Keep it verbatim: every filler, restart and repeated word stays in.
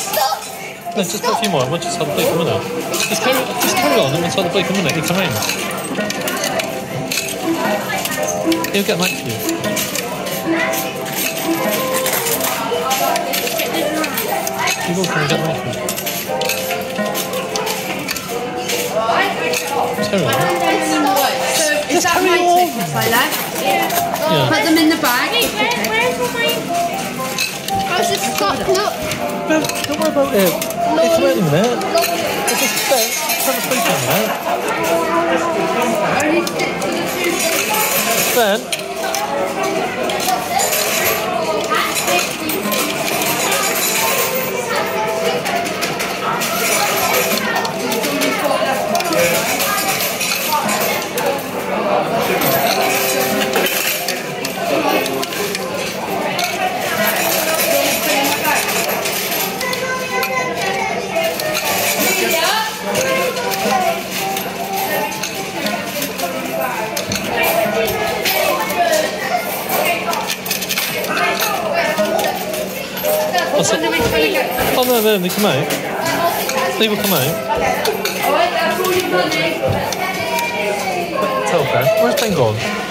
stop! No, just put a few more. Once you start the plate coming out. Just carry, just carry on and once you start the plate coming out, you come in. He'll get back to you. He will come and get back to you. Carry on. So is that my tickets I left? Yeah. Put them in the bag. Where's my... How's this stop? Look! Ben, don't worry about it. It's right in there. It's just Ben, turn the plate on there. Ben? What's it? Oh no, no, they come out. They will come out. Tell Ben, where's Ben gone?